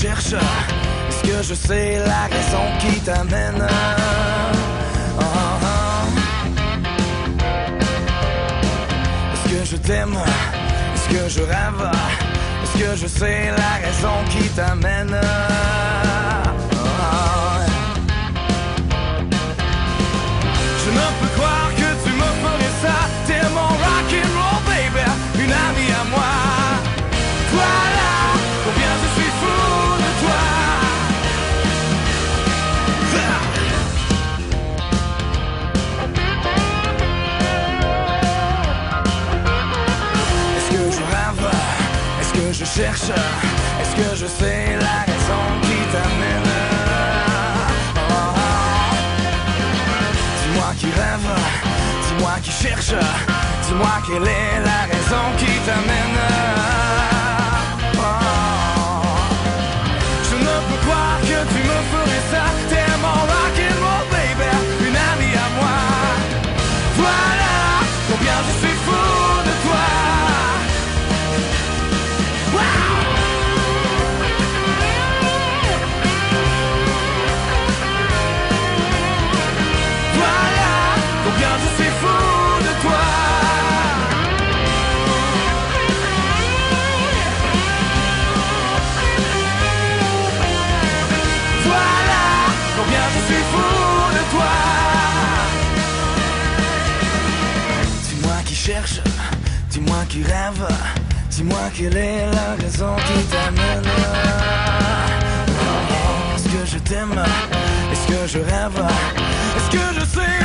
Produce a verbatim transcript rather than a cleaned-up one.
cherche? Est-ce que je sais la raison qui t'amène? Oh, oh. Est-ce que je t'aime? Est-ce que je rêve? Est-ce que je sais la raison qui t'amène? Oh. Je ne peux croire que tu me ferais ça. T'es mon rock'n'roll baby, une amie à moi. Voilà combien je suis fou de toi. Est-ce que je rêve? Est-ce que je cherche? Est-ce que je sais la raison qui t'amène? Oh, oh. Dis-moi qui rêve, dis-moi qui cherche, dis-moi quelle est la raison qui t'amène. Je ne peux croire que tu me ferais ça. T'es mon rock'n'roll baby, une amie à moi. Voilà combien je suis fou de toi. Wow. Voilà combien je suis fou de toi. Combien je suis fou de toi. Dis-moi qui cherche, dis-moi qui rêve, dis-moi quelle est la raison qui t'amène. Est-ce que je t'aime? Est-ce que je rêve? Est-ce que je sais